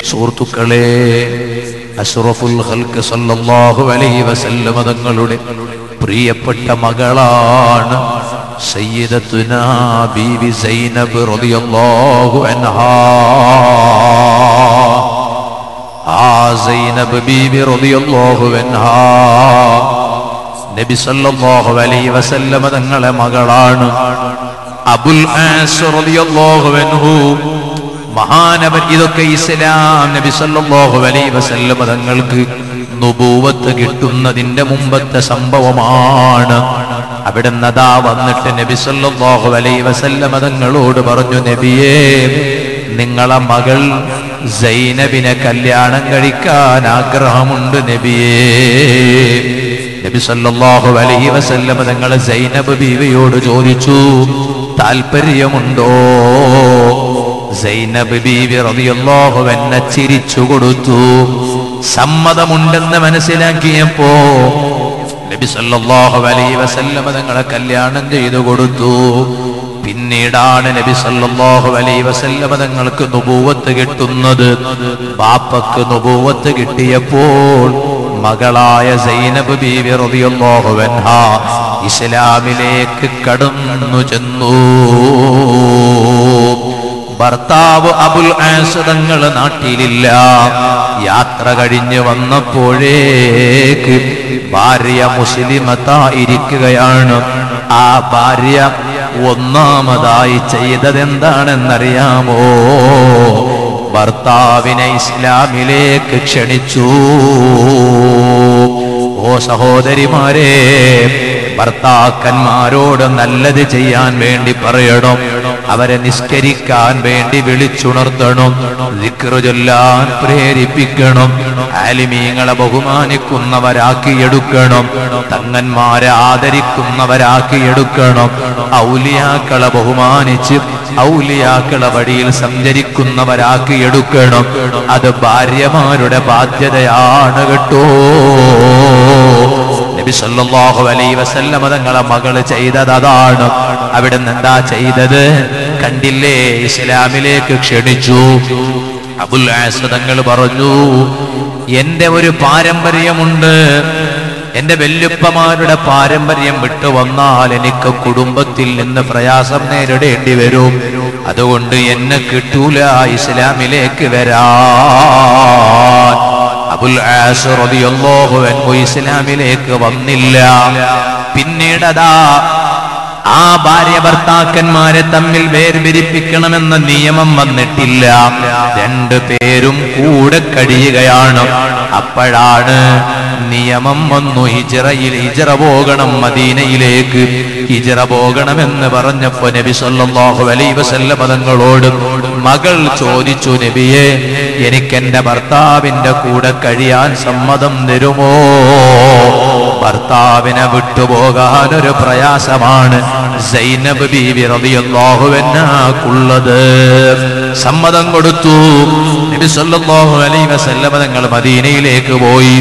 സുഹൃത്തുക്കളെ, അഷ്റഫുൽ ഖൽഖ് സല്ലല്ലാഹു അലൈഹി വസല്ലം തങ്ങളുടെ പ്രിയപ്പെട്ട മകളാണ് സയ്യിദത്തുനാ ബീവി സൈനബ് റളിയല്ലാഹു അൻഹാ. ആ സൈനബ് ബീവി റളിയല്ലാഹു അൻഹാ നബി സല്ലല്ലാഹു അലൈഹി വസല്ലം തങ്ങളുടെ മകളാണ്. അബുൽ ആസ് റളിയല്ലാഹു അൻഹു മഹാനവൻ. ഇതൊക്കെ ഇസ്ലാം നബി സല്ലല്ലാഹു അലൈഹി വസല്ലം തങ്ങൾക്ക് നുബൂവത്ത് കിട്ടുന്നതിന്റെ മുമ്പത്തെ സംഭവമാണ്. അവിടെ നദാ വന്നിട്ട് നബി സല്ലല്ലാഹു അലൈഹി വസല്ലം തങ്ങളോട് പറഞ്ഞു, നബിയേ, നിങ്ങളെ മകൾ സൈനബിനെ കല്യാണം കഴിക്കാൻ ആഗ്രഹമുണ്ട് നബിയേ. നബി സല്ലല്ലാഹു അലൈഹി വസല്ലം തങ്ങൾ സൈനബ് ബീവിയോട് ചോദിച്ചു, താല്പര്യമുണ്ടോ? സൈനബ് ബീവി റളിയല്ലാഹു അൻഹ ചിരിച്ചു കൊടുത്തു. സമ്മതമുണ്ടെന്ന് മനസ്സിലാക്കിയപ്പോ നബി സല്ലല്ലാഹു അലൈഹി വസല്ലം തങ്ങളെ കല്യാണം ചെയ്തു കൊടുത്തു. പിന്നീടാണ് നബി സല്ലല്ലാഹു അലൈഹി വസല്ലം തങ്ങൾക്ക് നുബൂവത്ത് കിട്ടുന്നത്. ബാപ്പക്ക് നുബൂവത്ത് കിട്ടിയപ്പോൾ മകളായ സൈനബ് ബീവി റളിയല്ലാഹു അൻഹാ ഇസ്ലാമിലേക്ക് കടന്നു ചെന്നു. ഭർത്താവ് അബുൽ ആസ് തങ്ങൾ നാട്ടിലില്ല. യാത്ര കഴിഞ്ഞ് വന്നപ്പോഴേക്ക് ഭാര്യ മുസ്ലിമത്തായിരിക്കുകയാണ്. ആ ഭാര്യ ഒന്നാമതായി ചെയ്തതെന്താണെന്നറിയാമോ? ഭർത്താവിനെ ഇസ്ലാമിലേക്ക് ക്ഷണിച്ചു. ഓ സഹോദരിമാരെ, ഭർത്താക്കന്മാരോട് നല്ലത് ചെയ്യാൻ വേണ്ടി പറയണം. അവരെ നിസ്കരിക്കാൻ വേണ്ടി വിളിച്ചുണർത്തണം. ദിക്റ് ചൊല്ലാൻ പ്രേരിപ്പിക്കണം. ആലിമീങ്ങളെ ബഹുമാനിക്കുന്നവരാക്കിയെടുക്കണം. തങ്ങന്മാരെ ആദരിക്കുന്നവരാക്കിയെടുക്കണം. ഔലിയാക്കളെ ബഹുമാനിച്ച് ഔലിയാക്കളെ വഴിയിൽ സഞ്ചരിക്കുന്നവരാക്കിയെടുക്കണം. അത് ഭാര്യമാരുടെ ബാധ്യതയാണ് കേട്ടോ. നബി സല്ലല്ലാഹു അലൈഹി വസല്ലം തങ്ങളെ മകള് ചെയ്തത് അതാണ്. അവിടെ നിന്ന് എന്താ ചെയ്തത് കണ്ടില്ലേ? ഇസ്ലാമിലേക്ക് ക്ഷണിച്ചു. അബുൽ ആസ് തങ്ങൾ പറഞ്ഞു, എന്റെ ഒരു പാരമ്പര്യമുണ്ട്. എന്റെ വല്യുപ്പമാരുടെ പാരമ്പര്യം വിട്ടു വന്നാൽ എനിക്ക് കുടുംബത്തിൽ നിന്ന് പ്രയാസം നേരിടേണ്ടി വരും. അതുകൊണ്ട് എന്നെ കിട്ടൂല ഇസ്ലാമിലേക്ക് വരാൻ. അബുൽ ആസ് റളിയല്ലാഹു അൻഹു ഇസ്ലാമിലേക്ക് വന്നില്ല. പിന്നീടതാ ആ ഭാര്യ ഭർത്താക്കന്മാരെ തമ്മിൽ വേർപിരിപ്പിക്കണമെന്ന നിയമം വന്നിട്ടില്ല. രണ്ടു പേരും കൂടെ കഴിയുകയാണ്. അപ്പോഴാണ് നിയമം വന്നു, ഹിജ്റ പോകണം മദീനയിലേക്ക്. ഹിജ്റ പോകണമെന്ന് പറഞ്ഞപ്പോ നബി സല്ലല്ലാഹു അലൈഹി വസല്ലം തങ്ങളോട് മകൾ ചോദിച്ചു, നബിയെ, എനിക്കെന്റെ ഭർത്താവിന്റെ കൂടെ കഴിയാൻ സമ്മതം തരുമോ? ഭർത്താവിനെ വിട്ടുപോകാൻ ഒരു പ്രയാസമാണ് സൈനബ് ബീവി റളിയല്ലാഹു അൻഹാക്കുള്ളത്. സമ്മതം കൊടുത്തു. നബി സല്ലല്ലാഹു അലൈഹി വസല്ലം തങ്ങൾ മദീനയിലേക്ക് പോയി.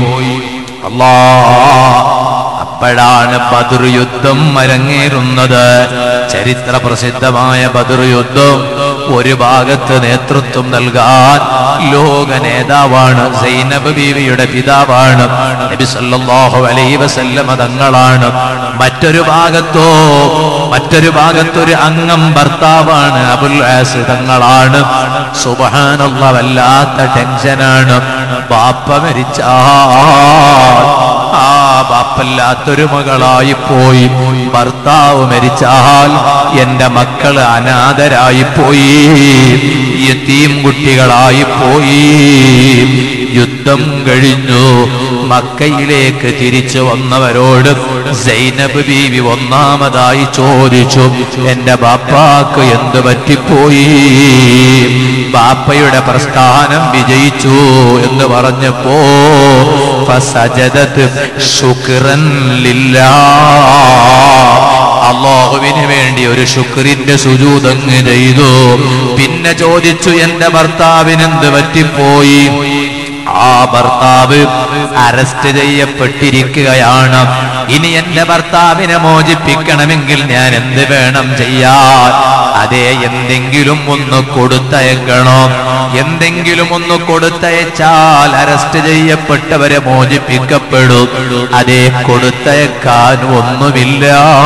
അപ്പോഴാണ് ബദർ യുദ്ധം അരങ്ങേറുന്നത്. ചരിത്ര പ്രസിദ്ധമായ ബദർ യുദ്ധം. ഒരു ഭാഗത്ത് നേതൃത്വം നൽകാൻ ലോക നേതാവാണ്, സൈനബ് ബീവിയുടെ പിതാവാണ്, നബി സല്ലല്ലാഹു അലൈഹി വസല്ലം തങ്ങളാണ്. മറ്റൊരു ഭാഗത്തൊരു അംഗം ഭർത്താവാണ്, അബുൽ ആസ് തങ്ങളാണ്. സുബ്ഹാനല്ലാഹ്, വല്ലാത്ത ടെൻഷനാണ്. ബാപ്പ മരിച്ചാൽ ആ ബാപ്പല്ലാത്തൊരു മകളായി പോയി. ഭർത്താവ് മരിച്ചാൽ എന്റെ മക്കള് അനാഥരായിപ്പോയി, യതീം കുട്ടികളായി പോയി. യുദ്ധം കഴിഞ്ഞു മക്കയിലേക്ക് തിരിച്ചു വന്നവരോട് സൈനബ് ബീവി ഒന്നാമതായി ചോദിച്ചു, എന്റെ ബാപ്പാക്ക് എന്ത് പറ്റിപ്പോയി? ബാപ്പയുടെ പ്രസ്ഥാനം വിജയിച്ചു എന്ന് പറഞ്ഞപ്പോ ഫസജദത് ശുക്രൻ ലില്ലാഹ്, അല്ലാഹുവിന് വേണ്ടി ഒരു ശുക്രിന്റെ സുജൂദ് അങ്ങ് ചെയ്തു. പിന്നെ ചോദിച്ചു, എന്റെ ഭർത്താവിന് എന്ത് പറ്റിപ്പോയി? ആ ഭർത്താവ് അറസ്റ്റ് ചെയ്യപ്പെട്ടിരിക്കുകയാണ്. ഇനി എന്റെ ഭർത്താവിനെ മോചിപ്പിക്കണമെങ്കിൽ ഞാൻ എന്ത് വേണം ചെയ്യാൻ? അതേ എന്തെങ്കിലും ഒന്ന് കൊടുത്തയക്കണോ? എന്തെങ്കിലും ഒന്ന് കൊടുത്തയച്ചാൽ അറസ്റ്റ് ചെയ്യപ്പെട്ടവരെ മോചിപ്പിക്കപ്പെടും. അതേ കൊടുത്തയക്കാൻ ഒന്നുമില്ല.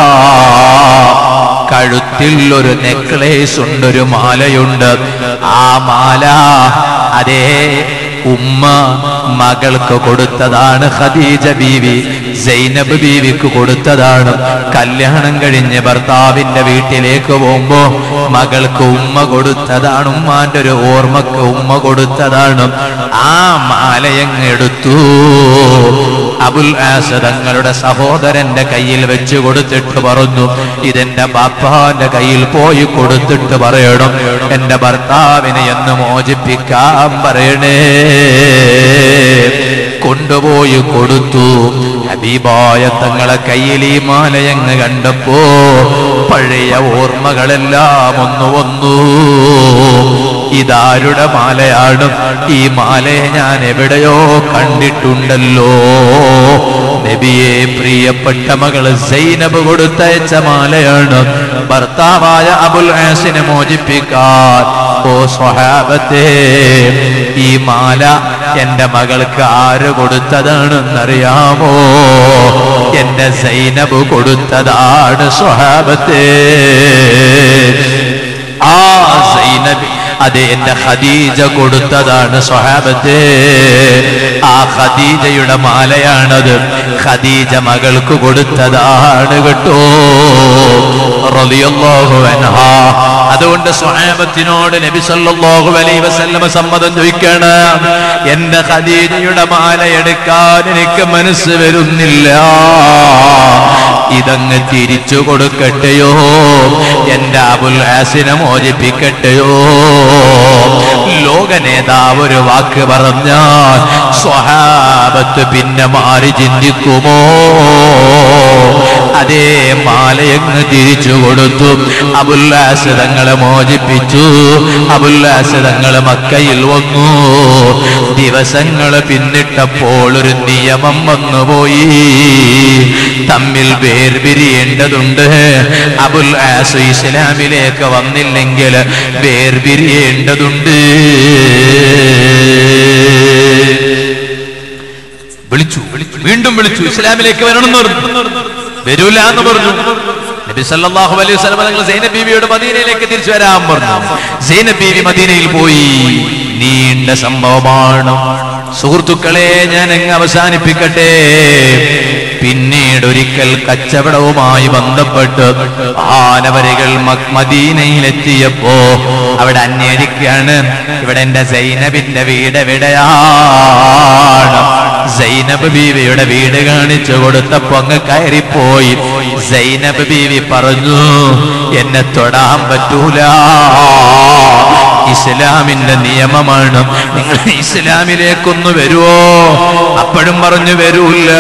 കഴുത്തിൽ ഒരു നെക്ലേസ് ഉണ്ട്, ഒരു മാലയുണ്ട്. ആ മാല അതേ ഉമ്മ മകൾക്ക് കൊടുത്തതാണ്. ഖദീജ ബീവി സൈനബ് ബീവിക്ക് കൊടുത്തതാണ്. കല്യാണം കഴിഞ്ഞ് ഭർത്താവിന്റെ വീട്ടിലേക്ക് പോകുമ്പോ മകൾക്ക് ഉമ്മ കൊടുത്തതാണ്. ഉമ്മാന്റെ ഒരു ഓർമ്മക്ക് ഉമ്മ കൊടുത്തതാണ്. ആ മാലയങ്ങ് എടുത്തു അബുൽ ആസ് തങ്ങളുടെ സഹോദരന്റെ കയ്യിൽ വെച്ച് കൊടുത്തിട്ട് പറഞ്ഞു, ഇതെന്റെ ബാപ്പാന്റെ കയ്യിൽ പോയി കൊടുത്തിട്ട് പറയണം, എന്റെ ഭർത്താവിനെ എന്ന് മോചിപ്പിക്കാൻ പറയണേ. കൊണ്ടുപോയി കൊടുത്തു. ഹബീബായ തങ്ങളെ കയ്യിൽ ഈ മാലയങ്ങ് കണ്ടപ്പോ പഴയ ഓർമ്മകളെല്ലാം ഒന്ന് വന്നു. ഇതാരുടെ മാലയാണ്? ഈ മാലയെ ഞാൻ എവിടെയോ കണ്ടിട്ടുണ്ടല്ലോ. നബിയെ, പ്രിയപ്പെട്ട മകള് സൈനബ് കൊടുത്തയച്ച മാലയാണ്. ഭർത്താവായ അബുൽ ആസിനെ മോചിപ്പിക്കാൻ. ഓ സ്വഹാബത്തെ, ഈ മാല എന്റെ മകൾക്ക് ആര് കൊടുത്തതാണെന്നറിയാമോ? എന്റെ സൈനബ് കൊടുത്തതാണ് സ്വഹാബത്തെ. ആ സൈനബ് അതെ എന്റെ ഖദീജ കൊടുത്തതാണ് സ്വഹാബത്തെ. ആ ഖദീജയുടെ മാലയാണത്. ഖദീജ മകൾക്ക് കൊടുത്തതാണ് കേട്ടോ, റളിയല്ലാഹു അൻഹാ. അതുകൊണ്ട് സ്വഹാബത്തിനോട് നബി സല്ലല്ലാഹു അലൈഹി വസല്ലം സമ്മതം ചോദിക്കണം. എന്റെ ഖദീജയുടെ മാല എടുക്കാൻ എനിക്ക് മനസ്സ് വരുന്നില്ല, ഇതങ്ങ് തിരിച്ചു കൊടുക്കട്ടെയോ? എന്റെ അബുൽ ആസിനെ മോചിപ്പിക്കട്ടെയോ? ലോക നേതാവ് ഒരു വാക്ക് പറഞ്ഞാൽ സ്വഹാബത്ത് പിന്നെ മാറി ചിന്തിക്കുമോ? അതേ മാലയങ്ങ് തിരിച്ചു കൊടുത്തു. അബുൽ ആസ് തങ്ങളെ മോചിപ്പിച്ചു. അബുൽ ആസ് തങ്ങള് മക്കയിൽ വന്നു. ദിവസങ്ങൾ പിന്നിട്ടപ്പോൾ ഒരു നിയമം വന്നുപോയി. തമ്മിൽ വേർപിരിയേണ്ടതുണ്ട്. അബുൽ ആസ് ഇസ്ലാമിലേക്ക് വന്നില്ലെങ്കിൽ വേർപിരിയേണ്ടതുണ്ട്. വിളിച്ചു, വീണ്ടും വിളിച്ചു, ഇസ്ലാമിലേക്ക് വരണമെന്ന് പറഞ്ഞു. വരൂല എന്ന് പറഞ്ഞു. നബി സല്ലല്ലാഹു അലൈഹി വസല്ലം തങ്ങൾ സൈനബ് ബീവിയോട് മദീനയിലേക്ക് തിരിച്ചു വരാൻ പറഞ്ഞു. സൈനബ് ബീവി മദീനയിൽ പോയി. നീണ്ട സംഭവമാണ് സുഹൃത്തുക്കളെ, ഞാൻ അങ്ങ് അവസാനിപ്പിക്കട്ടെ. പിന്നീട് ഒരിക്കൽ കച്ചവടവുമായി ബന്ധപ്പെട്ട് ആനവരികൾ മദീനയിലെത്തിയപ്പോ അവിടെ അന്വേഷിക്കുകയാണ്, ഇവിടെ എന്റെ സൈനബിന്റെ വീട് എവിടെയാണ്? സൈനബ് ബീവിയുടെ വീട് കാണിച്ചു കൊടുത്തപ്പോ അങ്ങ് കയറിപ്പോയി. സൈനബ് ബീവി പറഞ്ഞു, എന്നെ തൊടാൻ പറ്റൂല, ഇസ്ലാമിന്റെ നിയമമാണ്, നിങ്ങൾ ഇസ്ലാമിലേക്കൊന്ന് വരുവോ? അപ്പോഴും പറഞ്ഞു വരൂല്ല.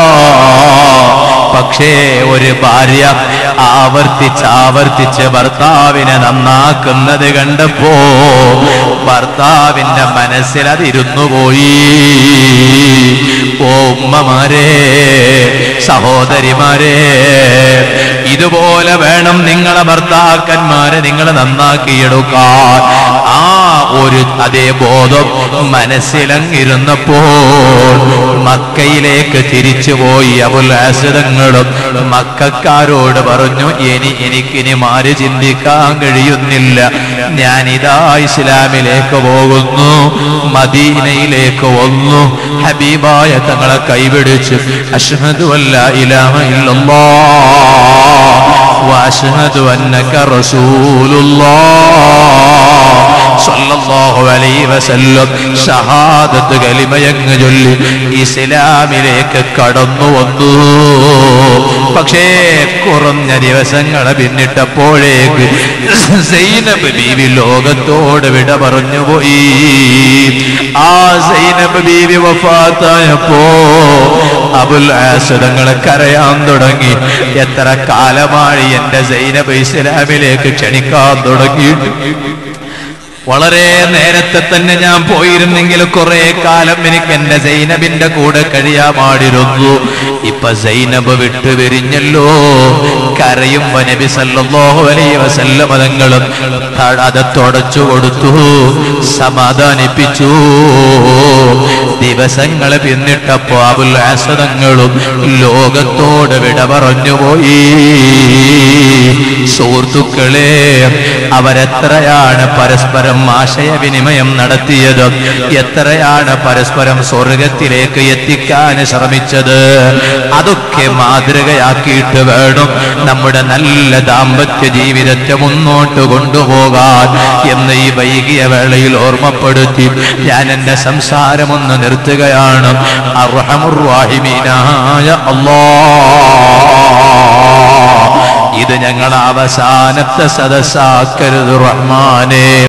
പക്ഷേ ഒരു ഭാര്യ ആവർത്തിച്ച് ഭർത്താവിനെ നന്നാക്കുന്നത് കണ്ടപ്പോ ഭർത്താവിന്റെ മനസ്സിൽ അതിരുന്നു പോയി. ഓ ഉമ്മമാരെ, സഹോദരിമാരെ, ഇതുപോലെ വേണം നിങ്ങളെ ഭർത്താക്കന്മാരെ നിങ്ങൾ നന്നാക്കിയെടുക്കാൻ. ആ ഒരു അതേ ബോധം മനസ്സിലങ്ങിരുന്നപ്പോൾ മക്കയിലേക്ക് തിരിച്ചുപോയി അബുൽ ആസ് തങ്ങളും മക്കക്കാരോട് പറഞ്ഞു, എനിക്കിനി മാറി ചിന്തിക്കാൻ കഴിയുന്നില്ല, ഞാനിതാ ഇസ്ലാമിലേക്ക് പോകുന്നു, മദീനയിലേക്ക് വന്നു. ഹബീബായ തങ്ങളെ കൈപിടിച്ച് അശ്ഹദു അല്ലാ ഇലാഹ ഇല്ലല്ലാഹ് വഅശ്ഹദു അന്നക റസൂലുള്ളാഹ് സല്ലല്ലാഹു അലൈഹി വസല്ലം ഷഹാദത്ത് കലിമയങ്ങ് ചൊല്ലി ഇസ്ലാമിലേക്ക് കടന്നു വന്നു. പക്ഷേ കുറഞ്ഞ ദിവസങ്ങൾ പിന്നിട്ടപ്പോഴേക്ക് സൈനബ് ബീവി ലോകത്തോട് വിട പറഞ്ഞുപോയി. ആ സൈനബ് ബീവി വഫാത്തായപ്പോ അബുൽ ആസ് തങ്ങളെ കരയാൻ തുടങ്ങി. എത്ര കാലമായി എന്റെ സൈനബ് ഇസ്ലാമിലേക്ക് ക്ഷണിക്കാൻ തുടങ്ങി. വളരെ നേരത്തെ തന്നെ ഞാൻ പോയിരുന്നെങ്കിൽ കുറെ കാലം എനിക്ക് എന്റെ സൈനബിന്റെ കൂടെ കഴിയാമായിരുന്നു. ഇപ്പൊ സൈനബ് വിട്ടുപിരിഞ്ഞല്ലോ. കരയുമ്പോ നബി സല്ലല്ലാഹു അലൈഹി വസല്ലം തങ്ങളും അത് തുടച്ചു കൊടുത്തു, സമാധാനിപ്പിച്ചു. ദിവസങ്ങൾ പിന്നിട്ടപ്പോ അബുൽ ആസ് തങ്ങളും ലോകത്തോട് വിട പറഞ്ഞുപോയി. സുഹൃത്തുക്കളെ, അവരെത്രയാണ് പരസ്പരം ആശയവിനിമയം നടത്തിയത്, എത്രയാണ് പരസ്പരം സ്വർഗത്തിലേക്ക് എത്തിക്കാൻ ശ്രമിച്ചത്. അതൊക്കെ മാതൃകയാക്കിയിട്ട് വേണം നമ്മുടെ നല്ല ദാമ്പത്യ ജീവിതത്തെ മുന്നോട്ട് കൊണ്ടുപോകാൻ എന്ന് ഈ വൈകിയ വേളയിൽ ഓർമ്മപ്പെടുത്തി ഞാൻ എന്റെ സംസാരമൊന്ന് നിർത്തുകയാണ്. അർഹമുർ റഹീമീനായ അല്ലാഹ്, ഇത് ഞങ്ങളുടെ അവസാനത്തെ സദസ്സാക്കരുത് റഹ്മാനേ.